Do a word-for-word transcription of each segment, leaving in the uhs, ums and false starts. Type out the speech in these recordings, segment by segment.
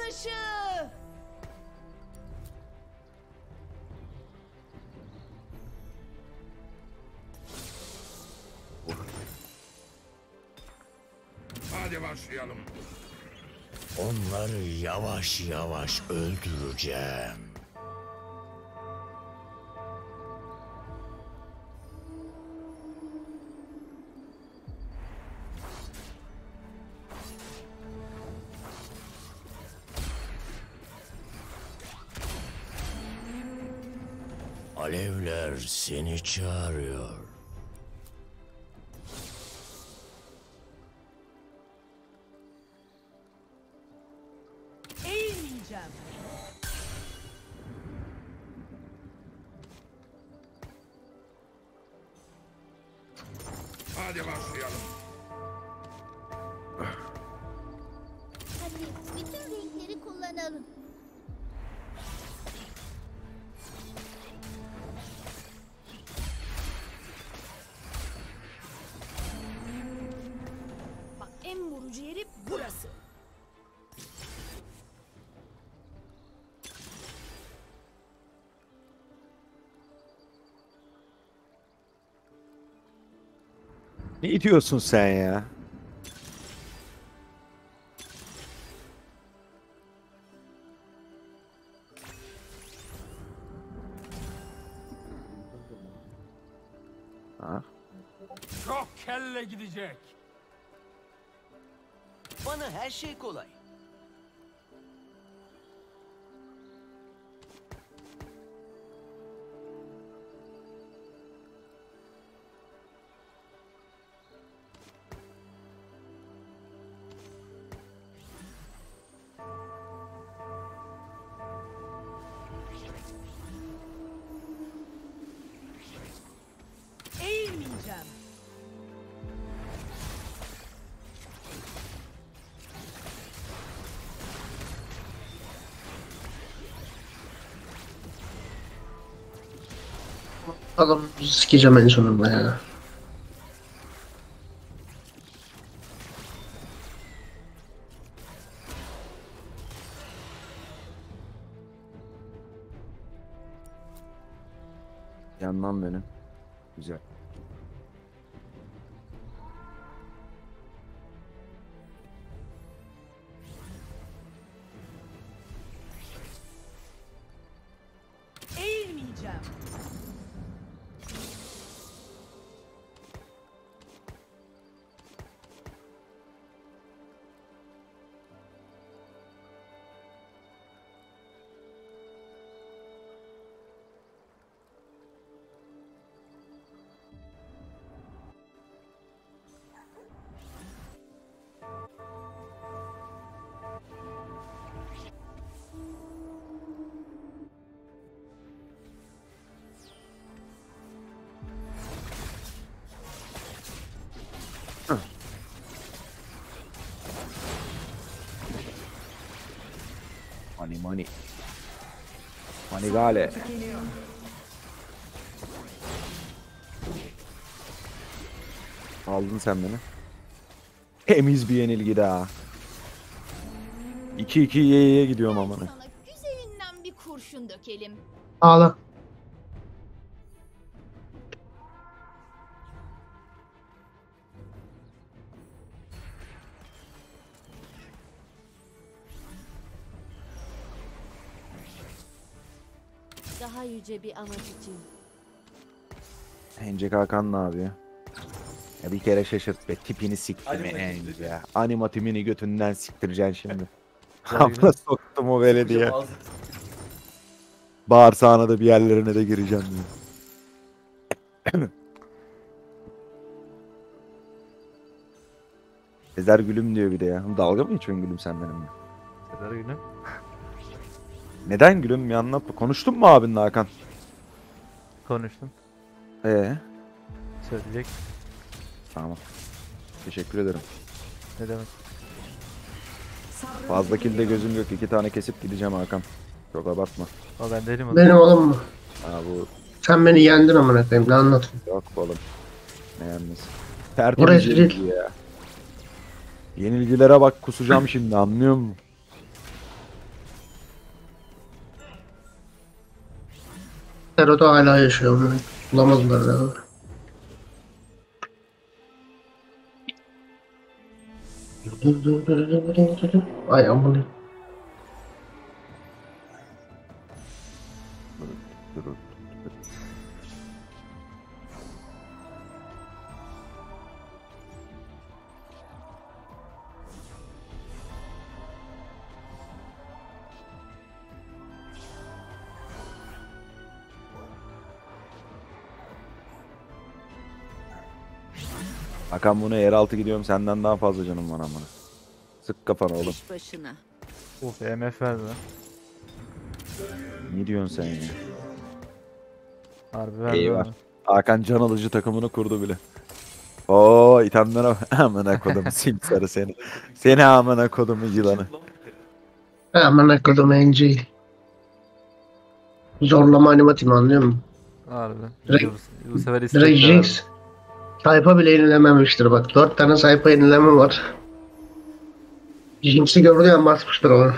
dışı. Hadi başlayalım. Onları yavaş yavaş öldüreceğim. Alevler seni çağırıyor. Eğilmeyeceğim. Hadi başlayalım. Hadi bütün renkleri kullanalım. Bak en vurucu yeri burası. Ne diyorsun sen ya? Ha? Çok kelle gidecek. Bana her şey kolay. Eğilmeyeceğim. Adam sikeceğim en sonunda ya. Yandan benim. Güzel. Eğilmeyeceğim. Money money. Money gale. Aldın sen beni. Temiz bir yenilgi daha. iki iki ye'ye gidiyorum amına. Sana güzelinden bir kurşun dökelim. Ağla. Daha yüce bir amaç için. Ence Hakan ne yapıyor? Ya bir kere şaşırt be. Tipini siktim Ence ya. Animatimini götünden siktireceksin şimdi. Amına soktum o belediye. Bağırsağına da bir yerlerine de gireceğim diye. Sezer gülüm diyor bir de ya. Dalga mı geçiyorsun gülüm sen benimle? Sezer gülüm. Neden gülüm ya, anlat. Konuştun mu abinle Hakan? Konuştum. Ee, Söyleyecek. tamam. Teşekkür ederim. Ne demek? Fazla kilde gözüm yok. İki tane kesip gideceğim Hakan. Çok abartma. O ben değilim o. Benim oğlum mu? Ha bu Sen beni yendin amına koyayım. Ne anlatıyorsun? yok oğlum. Ne yalnız. Oraya Tertemiz diril. yenilgi ya. Yenilgilere bak, kusacağım şimdi, anlıyor musun? Tero'da hala yaşıyor. Onu bulamadılar da. Ay aman. Hakan bunu yeraltı gidiyorum senden daha fazla canım var amına. Sık kafana oğlum. İş başına. Uf E M F verdi lan. Ne diyorsun sen ya? Harbi verdi Eyvah. bana. Hakan can alıcı takımını kurdu bile. Oo itemlere bak. Amına kodumu simsarı seni. Seni amına kodumu yılanı. Aman akıllım N G. Zorlama animatimi anlıyor musun? Harbi. Direkt- Bu, bu sefer Direkt istekli Jinx. Sayfa bile yenilememiştir bak. Dört tane sayfa yenileme var. Jinx'i gördü ya basmıştır onu.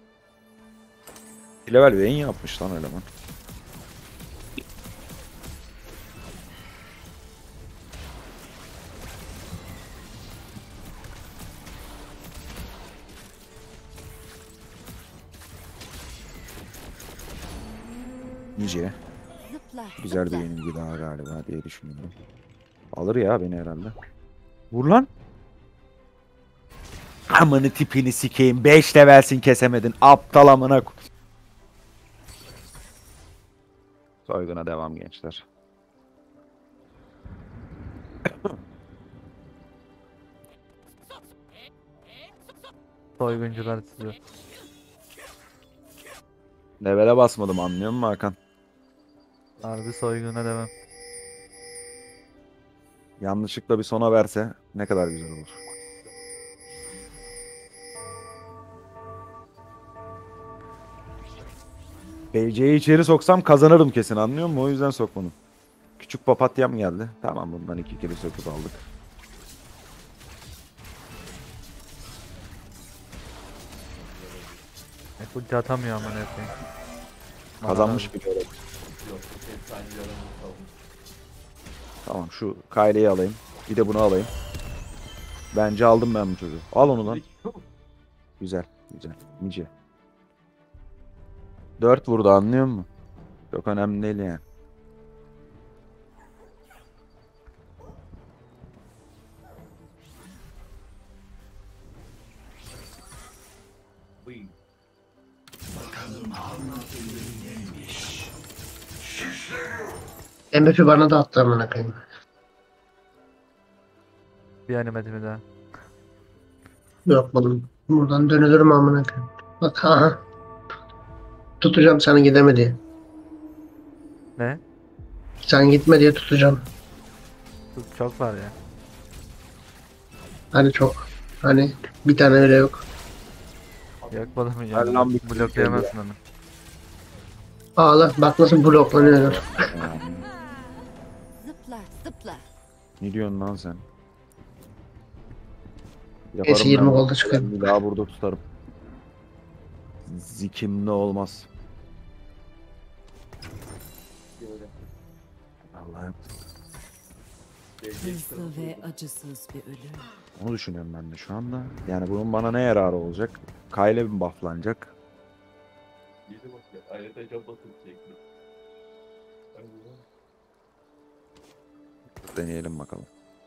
Level Vayne yapmış lan eleman. Nice. Zıpla. Güzel bir zıpla. yenilgi daha galiba diye düşünüyorum. Alır ya beni herhalde. Vur lan. Amını tipini sikeyim. beş levelsin kesemedin. Aptal amına. ko- Soyguna devam gençler. Soyguncular sizi. Levele basmadım anlıyor musun Hakan? Harbi soyguna devam. Yanlışlıkla bir sona verse ne kadar güzel olur. B C'yi içeri soksam kazanırım kesin anlıyor musun? O yüzden sokmadım. Küçük papatyam geldi. Tamam bundan iki kere söküp aldık. E, ulti atamıyor aman hepsi. Kazanmış bir görev. Tamam şu Kayle'yi alayım. Bir de bunu alayım. Bence aldım ben bu çocuğu. Al onu lan. Güzel. Güzel. Nice. Dört vurdu anlıyor musun? Çok önemli değil yani. M F bana da attı amına koyayım. Bir animatimi daha. Yok oğlum. Buradan dönülürüm amına koyayım. Bak ha. Tutacağım sana gideme diye. Ne? Sen gitme diye tutacağım. Çok- Çok var ya. Hani çok. Hani bir tane bile yok. Yok balım ya. Ver lan bir kız Bloklayamazsın onu. Ağla. Bak nasıl bloklanıyorlar. Yani, Zıpla. Zıpla. ne diyorsun lan sen? Neyse, yirmi ben. golda çıkıyor. Ben bir daha burada tutarım. Zikimli olmaz. Allah'ım. Hızlı ve acısız bir ölüm. Onu düşünüyorum ben de şu anda. Yani bunun bana ne yararı olacak? Kayle mi bufflanacak? Deneyelim bakalım.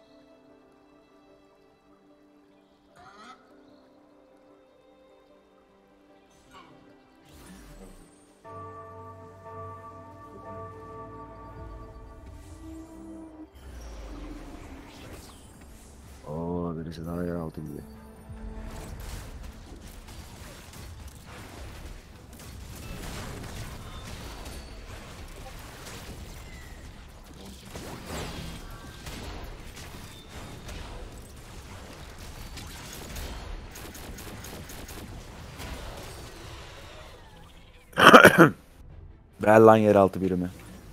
Oo, birisi daha yer altı gibi. Ver lan yeraltı birimi.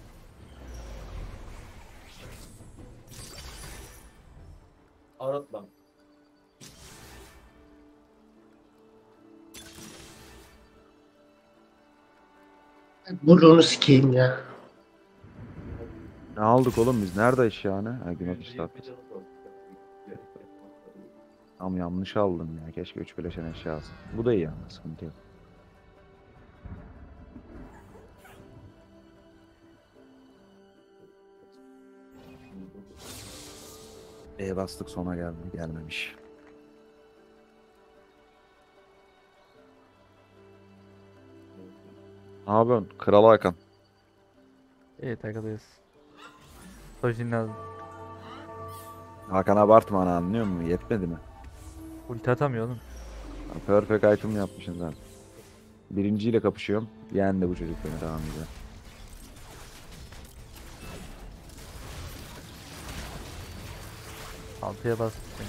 Aratma. Buluğunu sikeyim ya. Ne aldık oğlum biz? Nerede eşya ne? Ha, gün ateşi atmış. Ama yanlış aldım ya. Keşke üç bileşen eşya alsın. Bu da iyi ama sıkıntı yok. E bastık sona geldi. Gelmemiş. Ne yapıyorsun? Kral Hakan. İyi takılıyoruz. Sojin lazım. Hakan abartma ana, anlıyor musun? Yetmedi mi? Ulti atamıyor oğlum. Perfect item yapmışsın zaten. Birinciyle kapışıyorum. Yendi bu çocuk beni, tamam güzel. Altıya bastık şimdi.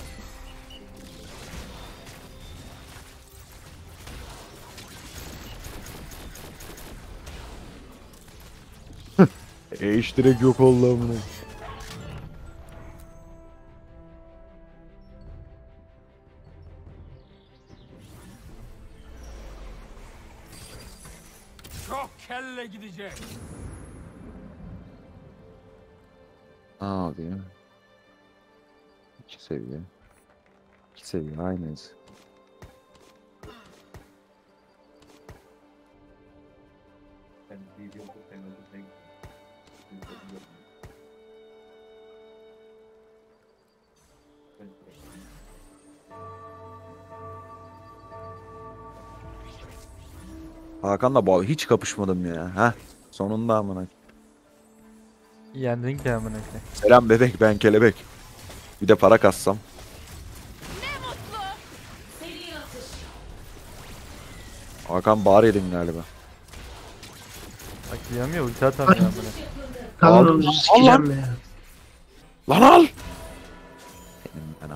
E iş direkt yok oldu amına. Çok kelle gidecek. Abi. İki seviye. İki seviye aynıyız. Hakan'la bu hiç kapışmadım ya. Ha? Sonunda amına. Yendin ki amına koyayım. Selam bebek, ben kelebek. Bir de para kassam. Hakan bağır yedin galiba. Bak diyemiyor ulti atamıyor amına. Kalın Al- sikeceğim ya. Lan al! Benim anam.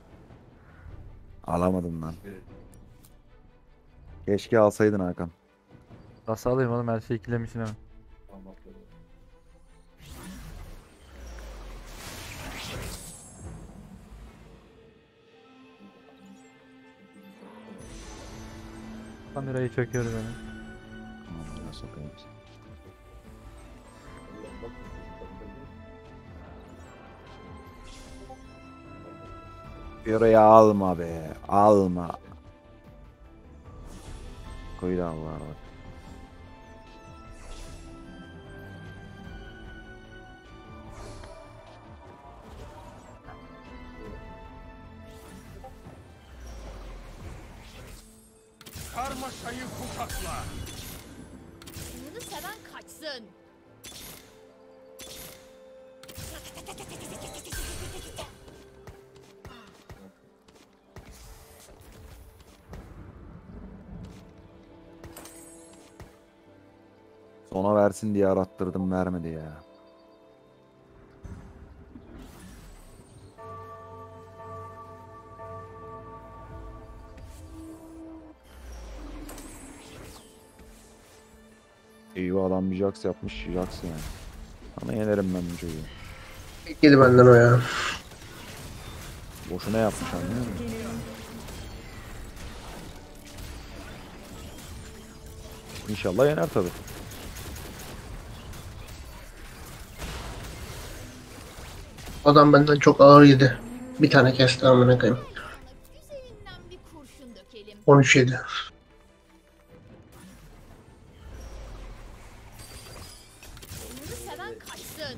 Alamadım lan. Keşke alsaydın Hakan. Nasıl alayım oğlum, her şeyi ikilemişsin ama. Kamerayı çöküyor beni. Aman nasıl sokayım seni. Oraya alma be. Alma. Koy da Allah Allah. Karmaşayı kucakla. Sınırı seven kaçsın. Sona versin diye arattırdım, vermedi ya. Eyvah, adam bir Jax yapmış. Jax yani. Ama yenerim ben bu çocuğu. Gidi benden o ya. Boşuna yapmış, anlıyor musun? İnşallah yener tabi. Adam benden çok ağır yedi. Bir tane kesti amına koyayım. Güzelinden bir kurşun dökelim. on üç yedi. Sınırı seven kaçsın.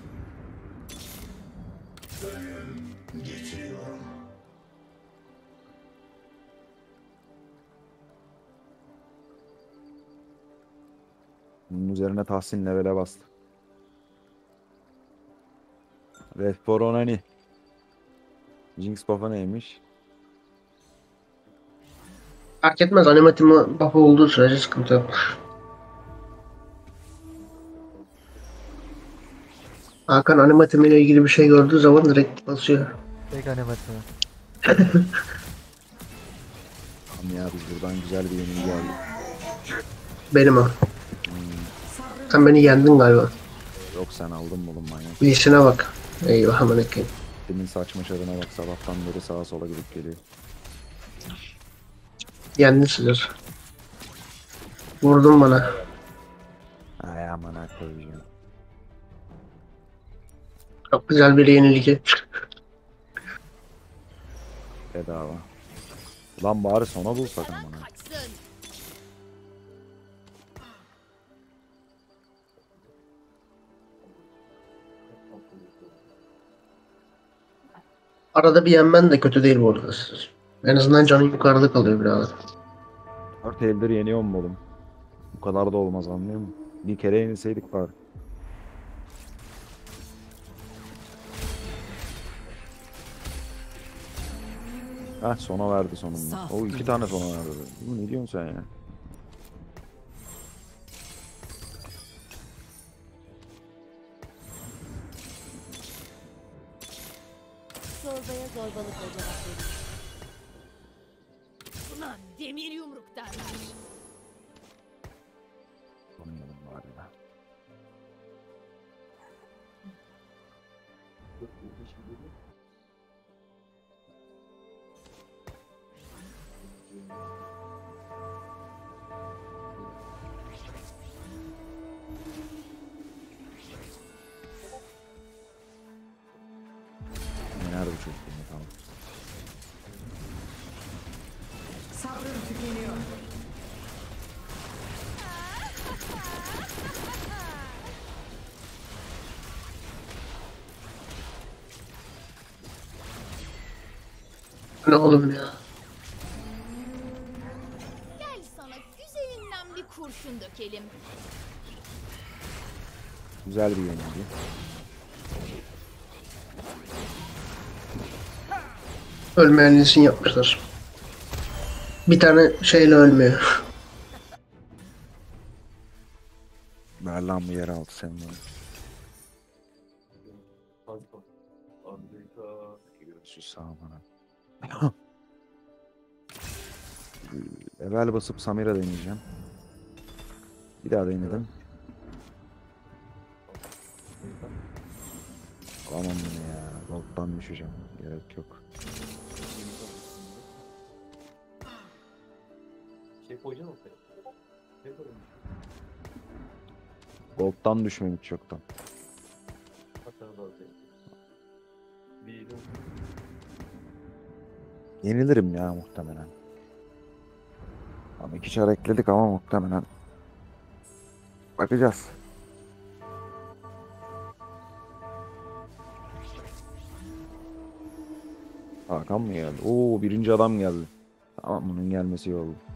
Bunun üzerine Tahsin levele bastı. Red Poronani. Jinx buff'a neymiş? Fark etmez, animatimi buff olduğu sürece sıkıntı yok. Hakan animatimiyle ilgili bir şey gördüğü zaman direkt basıyor. Tek animasyonu. Tamam ya, biz buradan güzel bir yenilgi geldik. Benim o. Sen beni yendin galiba. Yok, sen aldın oğlum manyak. Birisine bak. Eyvah amına koyayım. Demin saçma şarına bak, sabahtan beri sağa sola gidip geliyor. Yendin sizler. Vurdun bana. Ay aman koyacağım. Çok güzel bir yenilgi. Bedava. Lan bari sona Oyununu bulsak seven amına. kaçsın. Arada bir yenmen de kötü değil bu arada. En azından canın yukarıda kalıyor biraz. Dört eldir yeniyorum oğlum. Bu kadar da olmaz anlıyor musun? Bir kere yenilseydik bari. Heh sona verdi sonunda. Saf O iki kılıç. tane sona verdi. Bu ne diyorsun sen ya? Zorbaya zorbalıkla cevap verin. Buna demir yumruk derler. Anladım bari ya. Nerede bu çocuk yine tamam. Sabrım tükeniyor. Ne oğlum ya? Gel sana güzelinden bir kurşun dökelim. Güzel bir yenilgi. Ölmeyen için yapmışlar. Bir tane şeyle ölmüyor. Ver lan bu yer altı senin bunu. Sus sağ bana. Level basıp Samira deneyeceğim. Bir daha denedim. Aman bunu ya. Gold'dan düşeceğim. Gerek yok. Gold'dan düşmemiş çoktan. Yenilirim ya muhtemelen. Ama iki çar ekledik ama muhtemelen. Bakacağız. Hakan mı geldi? Oo birinci adam geldi. Tamam bunun gelmesi iyi oldu.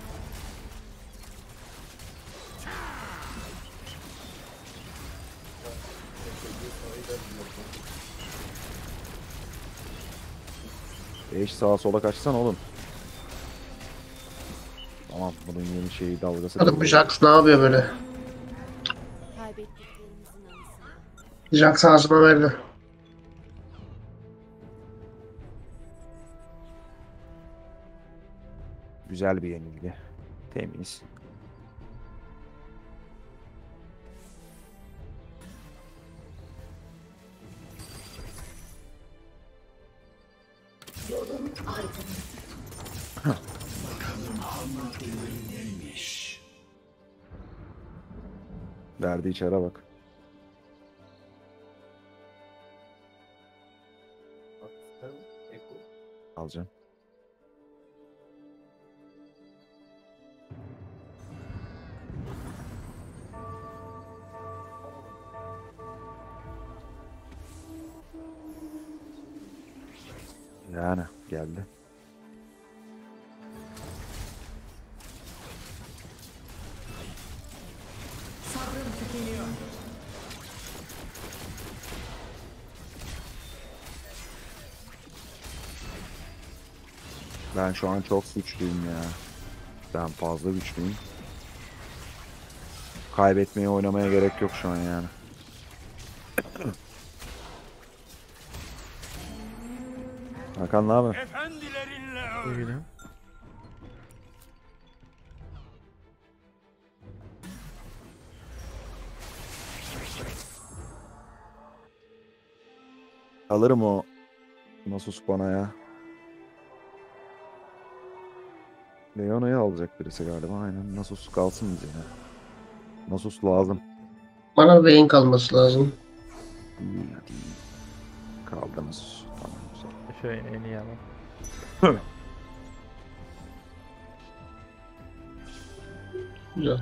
Eş sağa sola kaçsan oğlum. Tamam bunun yeni şeyi dalgası. Hadi bu Jax ne yapıyor böyle? Kaybettiklerimizin anısına. Jax ağzıma verdi. Güzel bir yenilgi. Temiz. Verdiği çara bak. Alacağım. Yani geldi. Sabrım tükeniyor. Ben şu an çok güçlüyüm ya. Ben fazla güçlüyüm. Kaybetmeye oynamaya gerek yok şu an yani. Hakan ne haber? Efendilerinle öl. İyi. Alırım o Nasus bana ya. Leona'yı alacak birisi galiba. Aynen Nasus kalsın bize ya. Nasus lazım. Bana beyin kalması lazım. İyi, hadi iyi. Kaldınız. Tamam güzel. Şöyle en iyi ama. Güzel.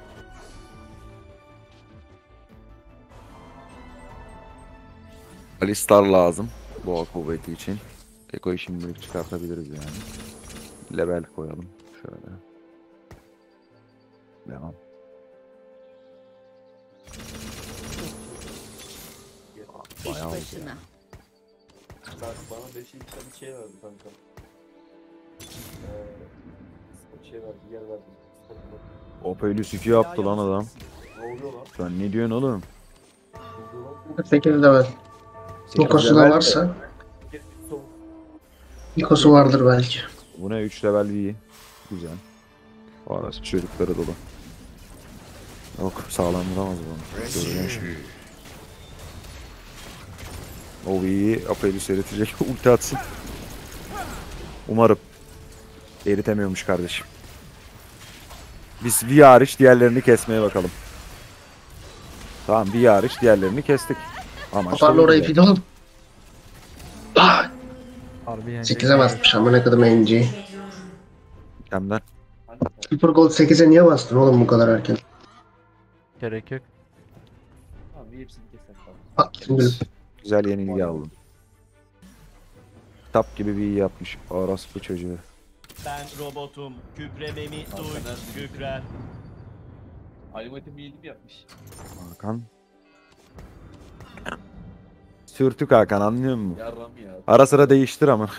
Alistar lazım. Boğa kuvveti için. Eko'yu şimdilik çıkartabiliriz yani. Level koyalım. Şöyle. Devam. İş Bayağı oldu başına. Bana beş iki tane şey verdi kanka. Eee şey verdi, yer verdi. Opelus iki yaptı lan adam. Ne oluyor lan? Sen ne diyorsun oğlum? Ne oluyor lan? sekiz de var. Nikosu da level varsa. Gel, soğuk. Nikosu vardır belki. Bu ne? üç level iyi. Güzel. Arası çocukları dolu. Yok sağlam vuramaz bunu. Göreceğim şimdi. O iyi. Apelus eritecek. Ulti atsın. Umarım. Eritemiyormuş kardeşim. Biz V hariç diğerlerini kesmeye bakalım. Tamam V hariç diğerlerini kestik. Ama Kaparlı orayı fil oğlum. Ah, Harbi yani. sekize basmış ama ne kadar M G. Mükemmel. Super Gold sekize niye bastın oğlum bu kadar erken? Gerek yok. Tamam, bir hepsini keser tamam. Bak şimdi Güzel yenilgi aldım. Kitap gibi bir iyi yapmış. Orospu çocuğu. Ben robotum. Kükrememi duy. Kükrer. Animatim iyilik yapmış. Hakan. Sürtük Hakan anlıyor musun? Yarram ya. Ara sıra değiştir ama.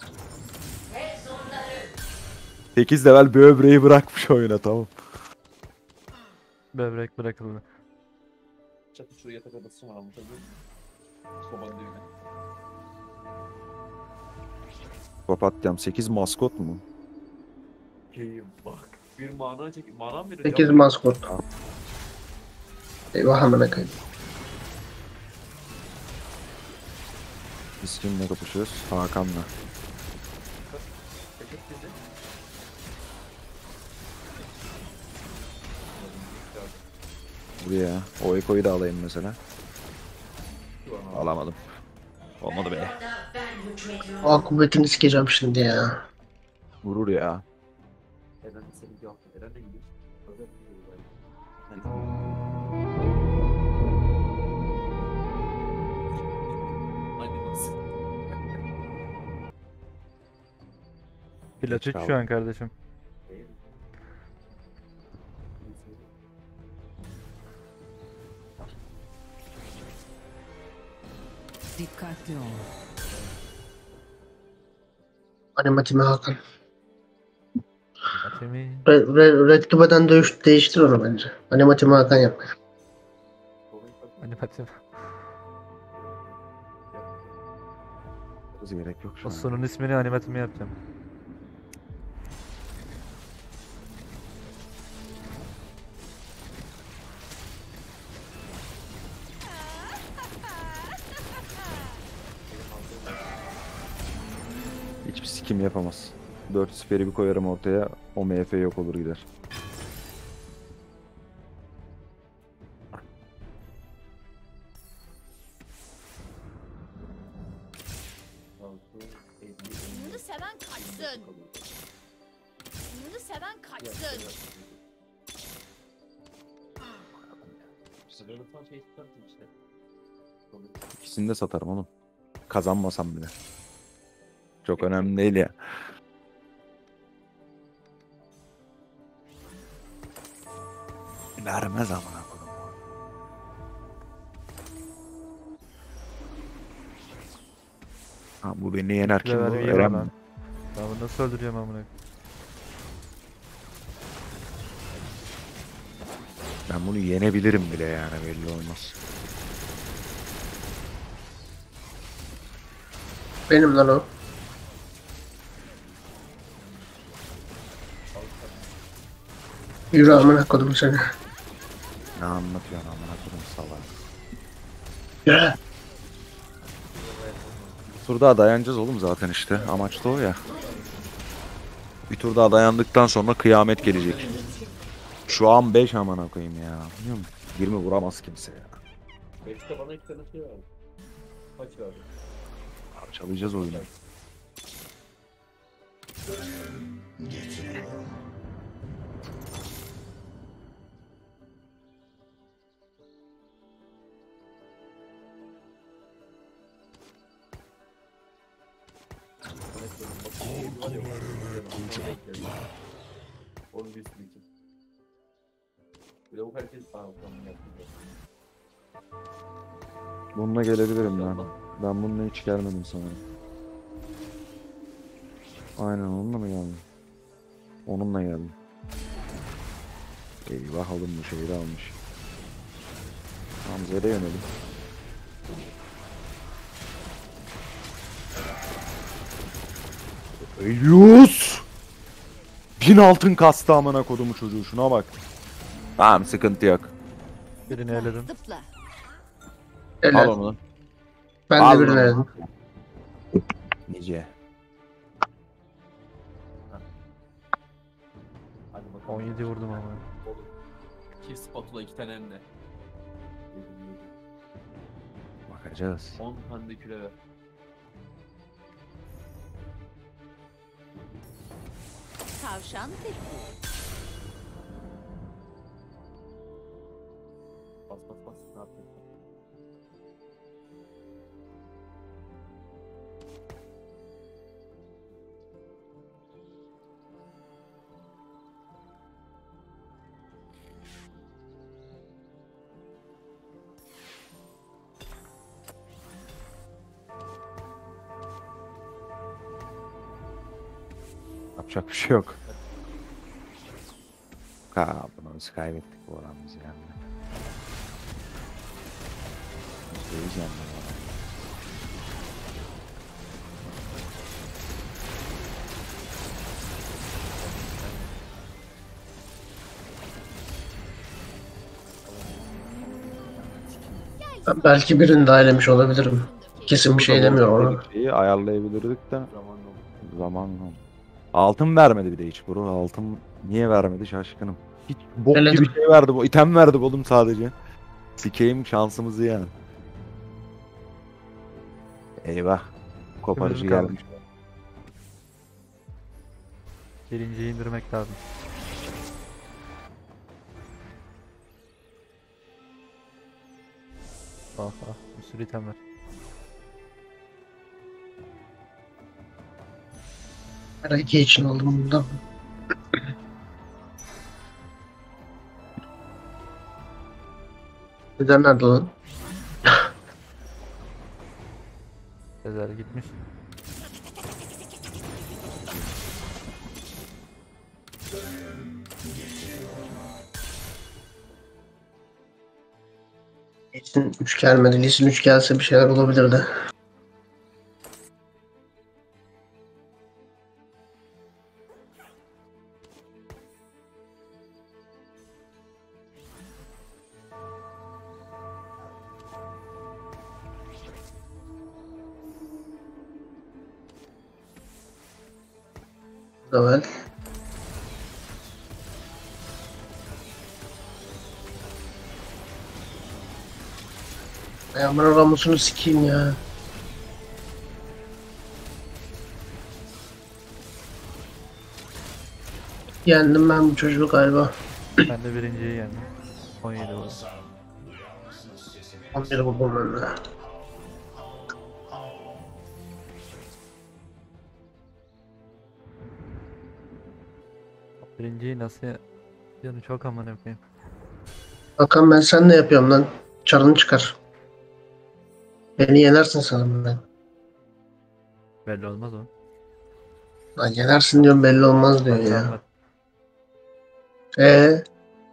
sekiz level böbreği bırakmış oyuna tamam. Böbrek bırakıldı. Çatı şuraya yatak odası var anlatabiliyor muyum? Sobanın düğüne. Papatyam sekiz maskot mu? Keyim bak. Bir mana çek. Mana mı verir? sekiz maskot. Eyvah amına koyayım. Biz kimle kapışıyoruz? Hakan'la. Çekip bizi. Buraya. O Eko'yu da alayım mesela. Alamadım. Olmadı be. Aa kuvvetini sikeceğim şimdi ya. Vurur ya. Eren seni yaptı. Eren ne gidiyor? Öyle bir Hadi nasıl? Platin şu an kardeşim. Dikkatli ol. Animatimi Hakan. Atemi. Re, re, Rektübeden dövüş değiştir onu bence. Animatimi Hakan yap. Animatim. Kız gerek yok şu O an. sonun ismini animatimi yapacağım. Hiçbir sikim yapamaz. dört siperi bir koyarım ortaya. O M F yok olur gider. Bunu seven kaçsın. Bunu seven kaçsın. Sınırlıktan şey çıkarttım işte. İkisini de satarım oğlum. Kazanmasam bile. Çok önemli değil ya. Vermez amına koyayım. Ha bu beni yener kim bu? Level bir Eren var lan. mi? Ben bunu nasıl öldüreceğim amına? Ben bunu yenebilirim bile yani belli olmaz. Benim lan o. Yürü amına kodum seni. Ne anlatıyorsun amına koyayım salak. Yürü. Bir tur daha dayanacağız oğlum zaten işte. Amaç da o ya. Bir tur daha dayandıktan sonra kıyamet gelecek. Şu an beş amına koyayım ya. Biliyor musun? yirmi vuramaz kimse ya. beşte bana iki tane şey verdi. Kaç verdi? Parçalayacağız oyunu. Onun bir sürü için. Bir de bu herkes bana utanma yapıyor. Bununla gelebilirim ben. Ben bununla hiç gelmedim sanırım. Aynen onunla mı geldim? Onunla geldim. Eyvah oğlum bu şehri almış. Tamam Z'de yönelim. Elios! Bin altın kastı amına kodumu çocuğu şuna bak. Tamam sıkıntı yok. Birini eledim. Zıpla. Al Helal. onu. Ben Al de birini onu. eledim. Nice. Hadi bakalım. on yedi vurdum ama. İki spatula, iki tane hem de. Bakacağız. on tane de küre ver. Tavşan teki. Bas bas bas. Ne yapıyorsun? Yapacak bir şey yok. Ha bunu biz kaybettik bu oran bizi yani. Söyleyeceğim ben ona. Ben belki birini daha elemiş olabilirim. Kesin bir şey demiyorum ona. Şeyi ayarlayabilirdik de Zaman oldu. zamanla. Altın vermedi bir de hiç bro. Altın niye vermedi şaşkınım. Hiç bok Eledim. gibi şey verdi bu. İtem verdi oğlum sadece. Sikeyim şansımızı yani. Eyvah. Koparıcı Kırmızı kaldı. gelmiş. Birinciyi indirmek lazım. Ah ah bir sürü item var. Her iki için aldım bundan. Neden nerede lan? Sezer gitmiş. Lisin üç gelmedi. Lisin üç gelse bir şeyler olabilirdi. Evet. Ya bana Ramus'unu sikeyim ya. Yendim ben bu çocuğu galiba. Ben de birinciyi yendim. on yedi vurdum. on bir vurdum ben de. Birinciyi nasıl yanı çok aman yapayım. Bakalım ben sen ne yapıyorum lan? Çarını çıkar. Beni yenersin sanırım ben. Belli olmaz o. Lan yenersin diyorum belli olmaz diyor Bakan ya. var. Eee?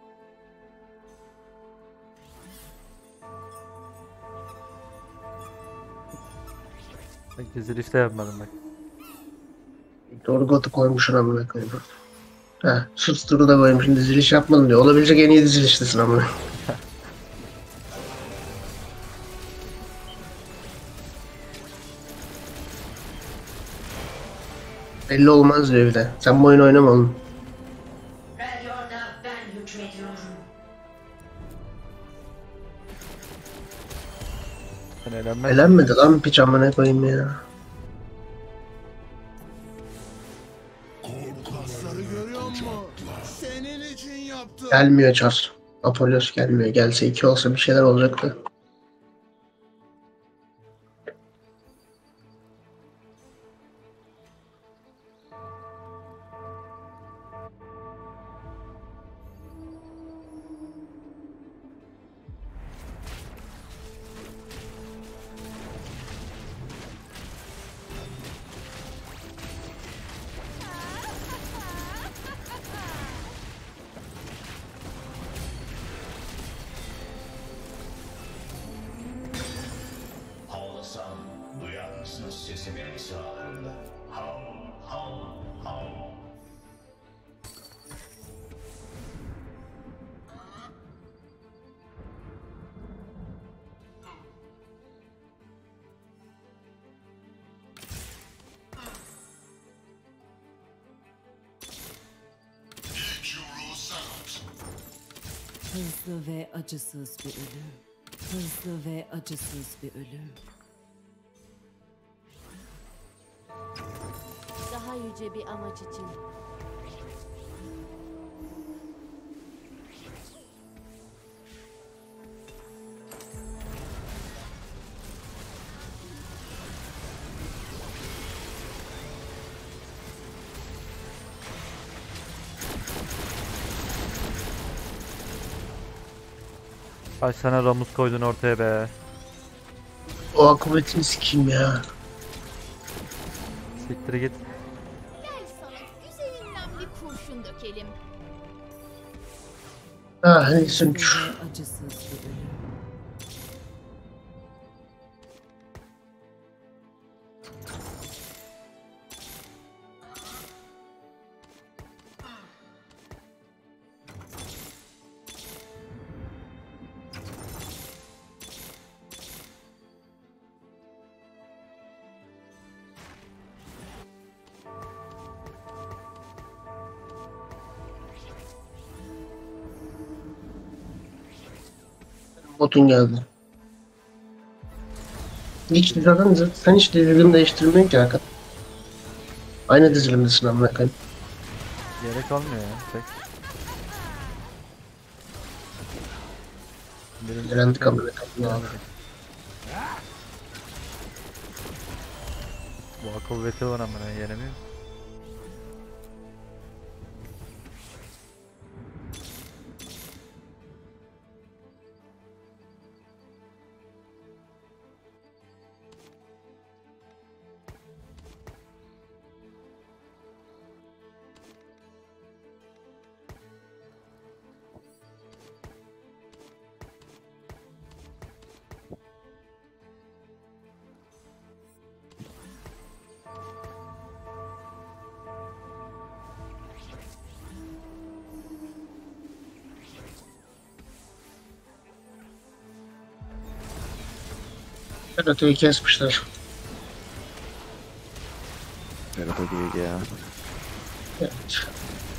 Bak dizilişte yapmadım bak. Doğru gotu koymuşsun amına koyayım. Heh, sırturu da koymuşsun diziliş yapmadım diyor. Olabilecek en iyi diziliştesin amına. Belli olmaz diyor bir de. Sen bu oyunu oynama oğlum. Sen eğlenmez. Elenmedi lan piç amına koyayım ya. görüyor musun? Senin için yaptım. Gelmiyor Çar. Apolos gelmiyor. Gelse iki olsa bir şeyler olacaktı. Havlasam duyar mısınız sesimi sağında? Hav, hav, hav. Hızlı ve acısız bir ölüm. Hızlı ve acısız bir ölüm. Daha yüce bir amaç için. Ay sana Ramus koydun ortaya be. O akıbetini sikeyim ya. Siktir git. Gel sana güzelinden bir kurşun dökelim. Ha neyse üç. Hızlı ve acısız bir ölüm. Botun geldi. Hiç zaten sen hiç dizilim değiştirmiyorsun ki Hakan. Aynı dizilimdesin amına koyayım. Gerek olmuyor ya. Tek. Benim Direndik amına koyayım ya. Bu akıl veti var amına yenemiyor. Ferato'yu kesmişler. Ferhat o gibiydi ya. Evet.